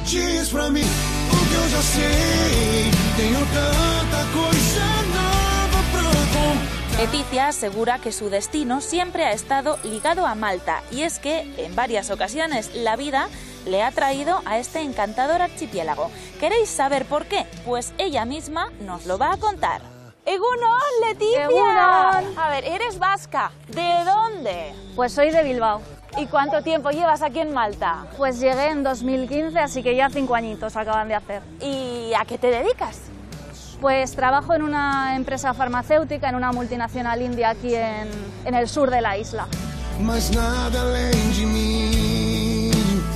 diz pra mim o que eu já sei. Tenho tanta coisa nova pra contar. Leticia asegura que su destino siempre ha estado ligado a Malta, y es que en varias ocasiones la vida le ha traído a este encantador archipiélago. ¿Queréis saber por qué? Pues ella misma nos lo va a contar. ¡Egunon, Leticia! ¡Egunon! A ver, eres vasca. ¿De dónde? Pues soy de Bilbao. ¿Y cuánto tiempo llevas aquí en Malta? Pues llegué en 2015, así que ya 5 añitos acaban de hacer. ¿Y a qué te dedicas? Pues trabajo en una empresa farmacéutica, en una multinacional india aquí en el sur de la isla. Mas nada além de mim.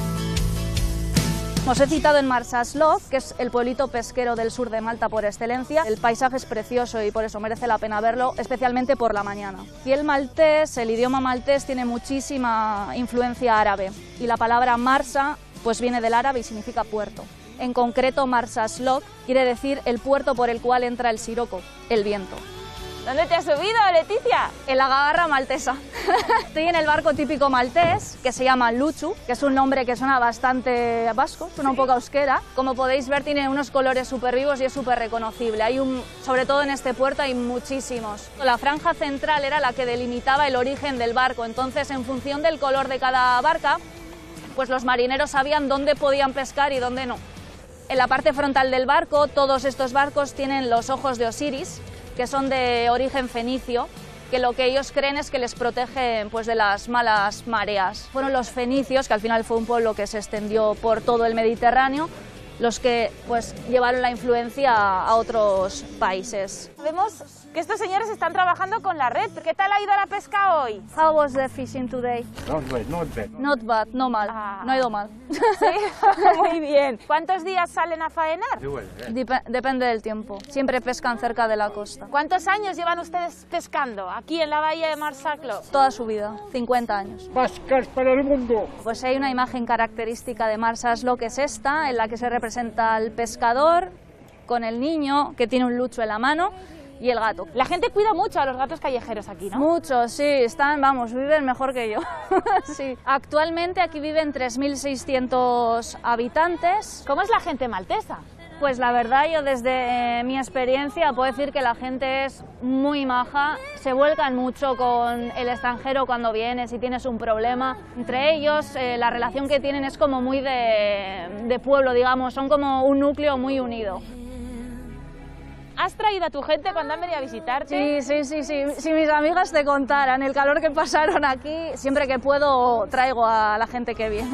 Os he citado en Marsaslov, que es el pueblito pesquero del sur de Malta por excelencia. El paisaje es precioso y por eso merece la pena verlo, especialmente por la mañana. Y el maltés, el idioma maltés, tiene muchísima influencia árabe. Y la palabra Marsa pues viene del árabe y significa puerto. En concreto, Marsaslov quiere decir el puerto por el cual entra el siroco, el viento. ¿Dónde te has subido, Leticia? En la gabarra maltesa. Estoy en el barco típico maltés, que se llama Luchu, que es un nombre que suena bastante vasco, suena un poco euskera. Como podéis ver, tiene unos colores súper vivos y es súper reconocible. Sobre todo en este puerto hay muchísimos. La franja central era la que delimitaba el origen del barco, entonces en función del color de cada barca, pues los marineros sabían dónde podían pescar y dónde no. En la parte frontal del barco, todos estos barcos tienen los ojos de Osiris, que son de origen fenicio, que lo que ellos creen es que les protegen pues, de las malas mareas. Fueron los fenicios, que al final fue un pueblo que se extendió por todo el Mediterráneo, los que pues, llevaron la influencia a otros países. Vemos que estos señores están trabajando con la red. ¿Qué tal ha ido la pesca hoy? How was the fishing today? Not bad. Not bad, no mal, no ha ido mal. Sí, muy bien. ¿Cuántos días salen a faenar? Depende del tiempo, siempre pescan cerca de la costa. ¿Cuántos años llevan ustedes pescando aquí en la bahía de Marsaslov? Toda su vida, 50 años. Vascas para el mundo. Pues hay una imagen característica de Marsaslov, que es esta, en la que se representa al pescador con el niño que tiene un lucho en la mano y el gato. La gente cuida mucho a los gatos callejeros aquí, ¿no? Muchos, sí, viven mejor que yo. Sí. Actualmente aquí viven 3.600 habitantes. ¿Cómo es la gente maltesa? Pues la verdad, yo desde mi experiencia puedo decir que la gente es muy maja, se vuelcan mucho con el extranjero cuando viene, si tienes un problema. Entre ellos, la relación que tienen es como muy de pueblo, digamos, son como un núcleo muy unido. ¿Has traído a tu gente cuando han venido a visitarte? Sí. Si mis amigas te contaran el calor que pasaron aquí, siempre que puedo traigo a la gente que viene.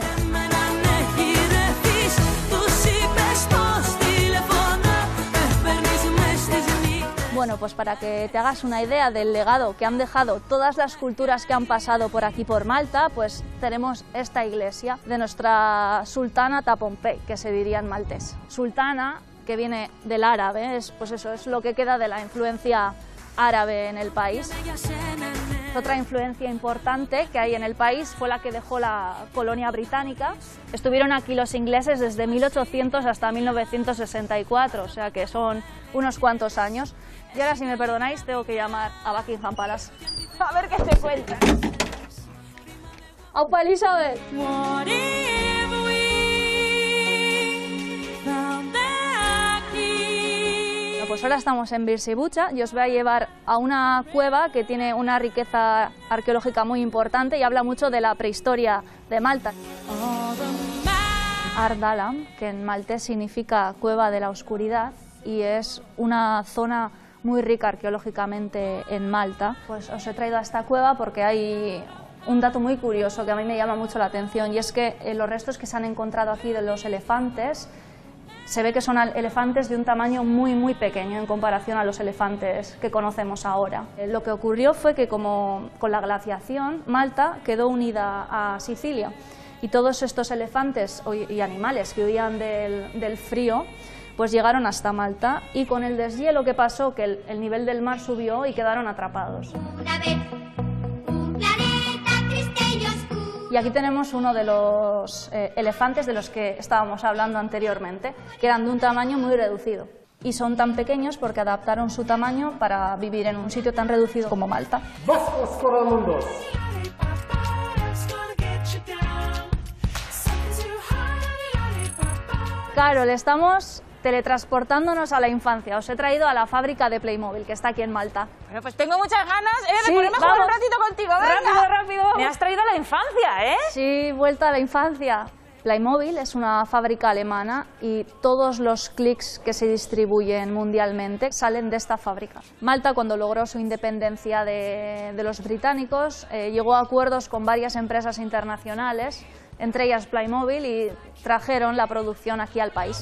Bueno, pues para que te hagas una idea del legado que han dejado todas las culturas que han pasado por aquí por Malta, pues tenemos esta iglesia de nuestra sultana Tapompey, que se diría en maltés. Sultana, que viene del árabe, pues eso es lo que queda de la influencia árabe en el país. Otra influencia importante que hay en el país fue la que dejó la colonia británica. Estuvieron aquí los ingleses desde 1800 hasta 1964, o sea que son unos cuantos años. Y ahora, si me perdonáis, tengo que llamar a Buckingham Palace. A ver qué te cuentan. ¡Aupa Elizabeth! Pues ahora estamos en Birsibucha y os voy a llevar a una cueva que tiene una riqueza arqueológica muy importante y habla mucho de la prehistoria de Malta. Ardalam, que en maltés significa cueva de la oscuridad, y es una zona muy rica arqueológicamente en Malta. Pues os he traído a esta cueva porque hay un dato muy curioso que a mí me llama mucho la atención, y es que los restos que se han encontrado aquí de los elefantes se ve que son elefantes de un tamaño muy pequeño en comparación a los elefantes que conocemos ahora. Lo que ocurrió fue que, como con la glaciación, Malta quedó unida a Sicilia, y todos estos elefantes y animales que huían del frío pues llegaron hasta Malta, y con el deshielo que pasó, que el nivel del mar subió y quedaron atrapados. Y aquí tenemos uno de los elefantes de los que estábamos hablando anteriormente, que eran de un tamaño muy reducido. Y son tan pequeños porque adaptaron su tamaño para vivir en un sitio tan reducido como Malta. Vascas para el mundo. Carol, estamos teletransportándonos a la infancia. Os he traído a la fábrica de Playmobil, que está aquí en Malta. Bueno, pues tengo muchas ganas de Sí, ponerme a jugar un vamos. ratito contigo. Venga. Rápido, rápido. Me has traído a la infancia, ¿eh? Sí, vuelta a la infancia. Playmobil es una fábrica alemana y todos los clics que se distribuyen mundialmente salen de esta fábrica. Malta, cuando logró su independencia de los británicos, llegó a acuerdos con varias empresas internacionales, entre ellas Playmobil, y trajeron la producción aquí al país.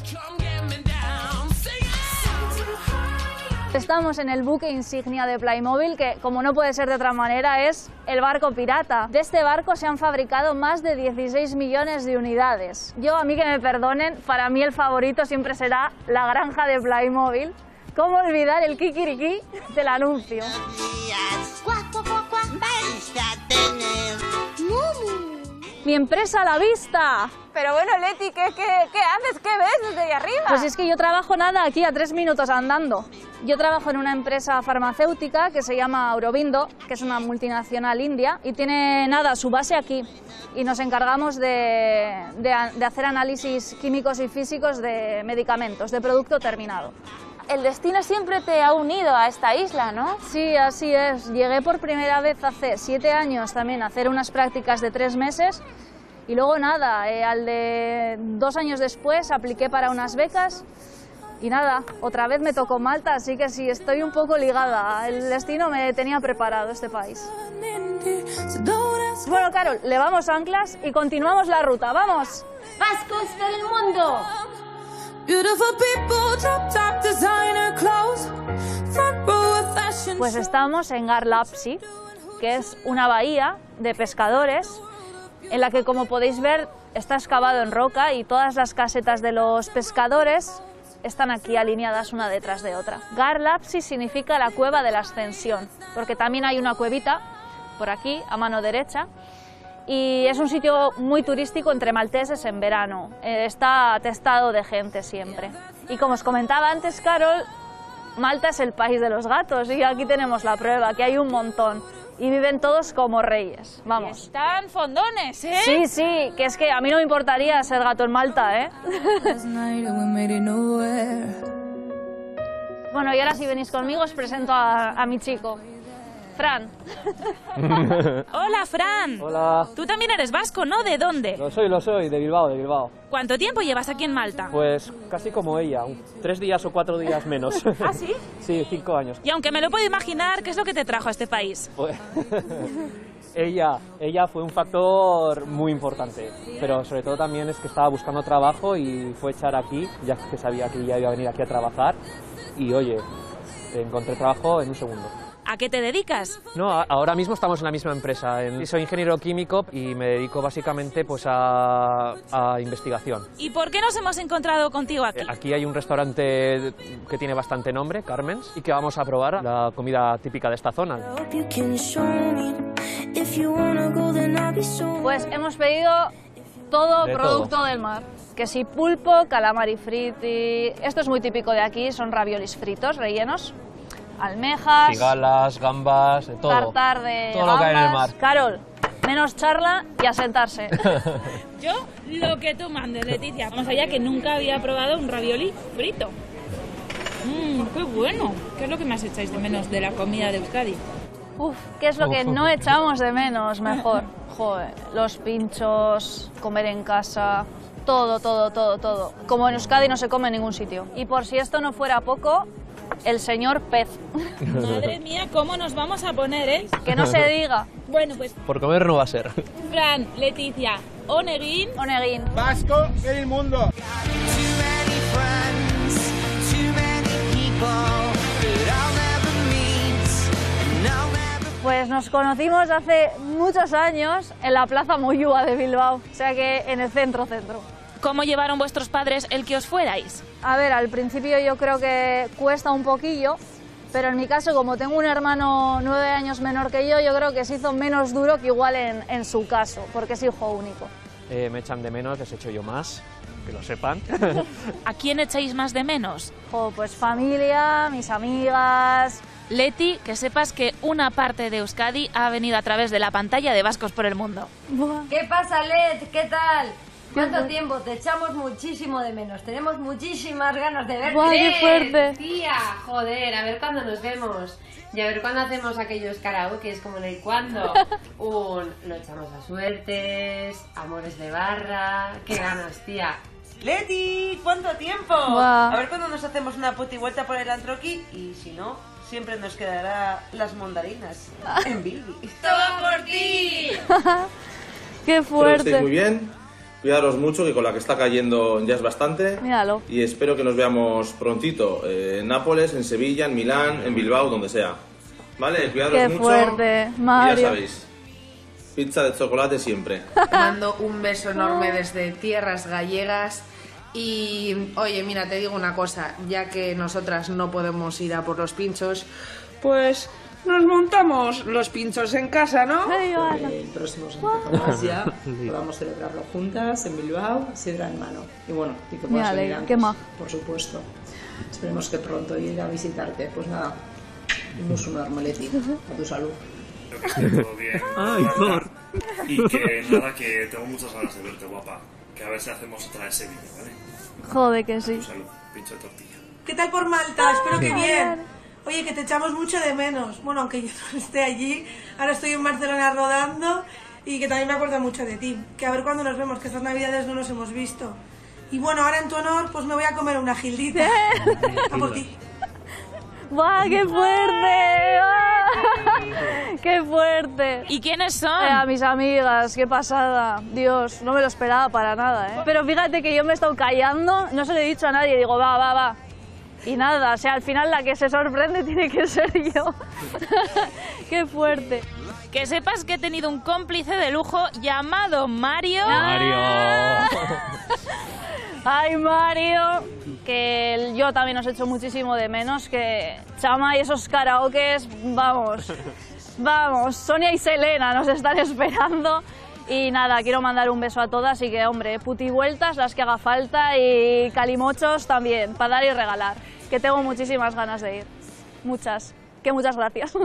Estamos en el buque insignia de Playmobil, que como no puede ser de otra manera es el barco pirata. De este barco se han fabricado más de 16 millones de unidades. A mí que me perdonen, para mí el favorito siempre será la granja de Playmobil. ¿Cómo olvidar el kikiriki del anuncio? ¡Mi empresa a la vista! Pero bueno, Leti, ¿qué haces? ¿Qué ves desde ahí arriba? Pues es que yo trabajo aquí a 3 minutos andando. Yo trabajo en una empresa farmacéutica que se llama Aurobindo, que es una multinacional india, y tiene su base aquí. Y nos encargamos de hacer análisis químicos y físicos de medicamentos, de producto terminado. El destino siempre te ha unido a esta isla, ¿no? Sí, así es. Llegué por primera vez hace 7 años también a hacer unas prácticas de 3 meses. Y luego al de 2 años después apliqué para unas becas y otra vez me tocó Malta, así que sí, estoy un poco ligada. El destino me tenía preparado este país. Bueno, Carol, levamos anclas y continuamos la ruta. ¡Vamos! ¡Vascos del mundo! Pues estamos en Garlapsi, que es una bahía de pescadores, en la que, como podéis ver, está excavado en roca y todas las casetas de los pescadores están aquí alineadas una detrás de otra. Garlapsi significa la cueva de la ascensión, porque también hay una cuevita por aquí, a mano derecha, y es un sitio muy turístico entre malteses en verano. Está atestado de gente siempre. Y como os comentaba antes, Carol, Malta es el país de los gatos y aquí tenemos la prueba, que hay un montón. Y viven todos como reyes, vamos. Están fondones, ¿eh? Sí, sí, que es que a mí no me importaría ser gato en Malta, ¿eh? Bueno, y ahora si venís conmigo os presento a mi chico, Fran. Hola, Fran. Hola. Tú también eres vasco, ¿no? ¿De dónde? Lo soy, de Bilbao. ¿Cuánto tiempo llevas aquí en Malta? Pues casi como ella, 3 días o 4 días menos. ¿Ah, sí? Sí, 5 años. Y aunque me lo puedo imaginar, ¿qué es lo que te trajo a este país? Pues, ella fue un factor muy importante, pero sobre todo también es que estaba buscando trabajo y fue echar aquí, ya que sabía que ella iba a venir aquí a trabajar, y oye, encontré trabajo en un segundo. ¿A qué te dedicas? No, ahora mismo estamos en la misma empresa. Soy ingeniero químico y me dedico básicamente pues a investigación. ¿Y por qué nos hemos encontrado contigo aquí? Aquí hay un restaurante que tiene bastante nombre, Carmen's, y que vamos a probar la comida típica de esta zona. Pues hemos pedido todo De producto todo. del mar. Que si pulpo, calamari friti... Esto es muy típico de aquí, son raviolis fritos, rellenos. Almejas, Cigalas, gambas, de todo. tartar de todo lo que hay en el mar. Carol, menos charla y a sentarse. Yo, lo que tú mandes, Leticia. Vamos allá, que nunca había probado un ravioli frito. ¡Qué bueno! ¿Qué es lo que más echáis de menos de la comida de Euskadi? Uf, ¿qué es lo que no echamos de menos mejor? Joder, los pinchos, comer en casa, todo. Como en Euskadi no se come en ningún sitio. Y por si esto no fuera poco, el señor pez. Madre mía, ¿cómo nos vamos a poner, eh? Que no se diga. Bueno, pues, Por comer no va a ser. Fran, Leticia, Onegin. Oneguín. Vasco del mundo. Pues nos conocimos hace muchos años en la Plaza Moyúa de Bilbao, o sea que en el centro. ¿Cómo llevaron vuestros padres el que os fuerais? A ver, al principio yo creo que cuesta un poquillo, pero en mi caso, como tengo un hermano 9 años menor que yo creo que se hizo menos duro que igual en su caso, porque es hijo único. Me echan de menos, les echo yo más, que lo sepan. ¿A quién echáis más de menos? Pues familia, mis amigas... Leti, que sepas que una parte de Euskadi ha venido a través de la pantalla de Vascos por el Mundo. Buah. ¿Qué pasa, Led? ¿Qué tal? ¿Cuánto tiempo? Te echamos muchísimo de menos. Tenemos muchísimas ganas de verte. ¡Buah, qué fuerte! Tía, joder, a ver cuándo nos vemos. Y a ver cuándo hacemos aquellos karaokes como en el cuando. Lo echamos a suertes, amores de barra. ¡Qué ganas, tía! Leti, ¿cuánto tiempo? Buah. A ver cuándo nos hacemos una puti vuelta por el Antroqui y si no, siempre nos quedará las mondarinas en Bilby. ¡Todo por ti! ¡Qué Espero que estéis fuerte! muy bien, cuidaros mucho, que con la que está cayendo ya es bastante. Míralo. Y espero que nos veamos prontito en Nápoles, en Sevilla, en Milán, en Bilbao, donde sea. ¿Vale? Cuidaros ¡Qué mucho. fuerte, Y Mario! ya sabéis, pizza de chocolate siempre. Te mando un beso enorme desde tierras gallegas. Y oye, mira, te digo una cosa, ya que nosotras no podemos ir a por los pinchos, pues nos montamos los pinchos en casa, ¿no? Ay, Ana. El próximo Santa Tomás ya podamos celebrarlo juntas en Bilbao, sidra en mano. Y bueno, y que puedas Mírale, venir antes, qué majo. por supuesto. Esperemos que pronto ir a visitarte. Pues nada, un beso enorme, Leti, a tu salud. Espero que esté todo bien. Ay, Thor. Y que nada, que tengo muchas ganas de verte, guapa. Que a ver si hacemos otra de Sevilla, ¿vale? Joder, que sí. Salud, pincho de tortilla. ¿Qué tal por Malta? Espero que bien. Oye, que te echamos mucho de menos. Bueno, aunque yo no esté allí, ahora estoy en Barcelona rodando y que también me acuerdo mucho de ti. Que a ver cuándo nos vemos, que estas navidades no nos hemos visto. Y bueno, ahora en tu honor, pues me voy a comer una gildita. A por ti. ¡Buah, qué fuerte! ¡Ah! ¡Qué fuerte! ¿Y quiénes son? A mis amigas, qué pasada. Dios, no me lo esperaba para nada, ¿eh? Pero fíjate que yo me he estado callando, no se lo he dicho a nadie, digo, va. Y nada, o sea, al final la que se sorprende tiene que ser yo. ¡Qué fuerte! Que sepas que he tenido un cómplice de lujo llamado Mario. ¡Ay, Mario! Que yo también os echo muchísimo de menos, que Chama y esos karaokes, vamos, Sonia y Selena nos están esperando. Y nada, quiero mandar un beso a todas y que, hombre, putivueltas las que haga falta y calimochos también, para dar y regalar, que tengo muchísimas ganas de ir. Muchas gracias.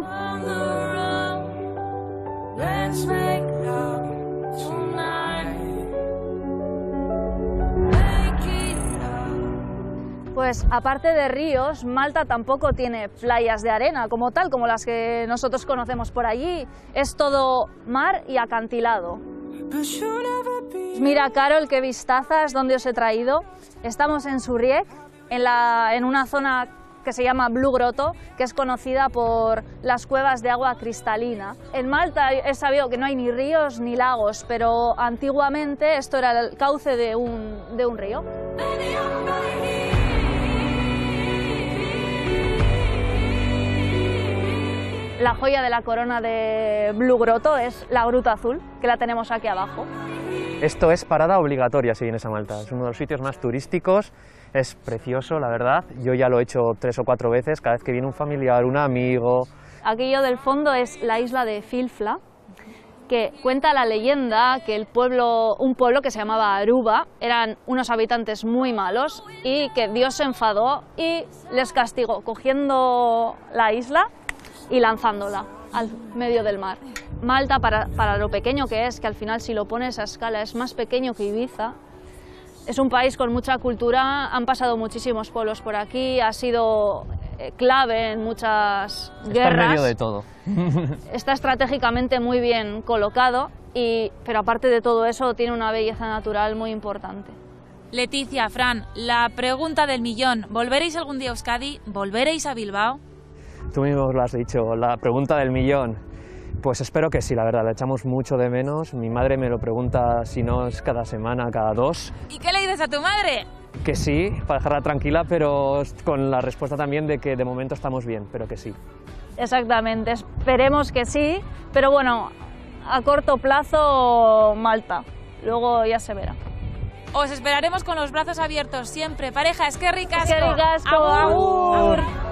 Pues aparte de ríos, Malta tampoco tiene playas de arena como tal, como las que nosotros conocemos por allí. Es todo mar y acantilado. Mira, Carol, qué vistazas, ¿dónde os he traído? Estamos en Zurriek, en una zona que se llama Blue Grotto, que es conocida por las cuevas de agua cristalina. En Malta he sabido que no hay ni ríos ni lagos, pero antiguamente esto era el cauce de un río. La joya de la corona de Blue Grotto es la Gruta Azul, que la tenemos aquí abajo. Esto es parada obligatoria si vienes a Malta. Es uno de los sitios más turísticos, es precioso, la verdad. Yo ya lo he hecho 3 o 4 veces, cada vez que viene un familiar, un amigo. Aquello del fondo es la isla de Filfla, que cuenta la leyenda que un pueblo que se llamaba Aruba, eran unos habitantes muy malos y que Dios se enfadó y les castigó cogiendo la isla y lanzándola al medio del mar. Malta, para lo pequeño que es, que al final si lo pones a escala es más pequeño que Ibiza, es un país con mucha cultura, han pasado muchísimos pueblos por aquí, ha sido clave en muchas guerras. Está en medio de todo. Está estratégicamente muy bien colocado, pero aparte de todo eso tiene una belleza natural muy importante. Leticia, Fran, la pregunta del millón. ¿Volveréis algún día a Euskadi? ¿Volveréis a Bilbao? Tú mismo lo has dicho, la pregunta del millón. Pues espero que sí, la verdad, la echamos mucho de menos. Mi madre me lo pregunta si no es cada semana, cada 2. ¿Y qué le dices a tu madre? Que sí, para dejarla tranquila, pero con la respuesta también de que de momento estamos bien, pero que sí. Exactamente, esperemos que sí, pero bueno, a corto plazo Malta, luego ya se verá. Os esperaremos con los brazos abiertos siempre. Pareja, eskerrik asko. Eskerrik asko, agur.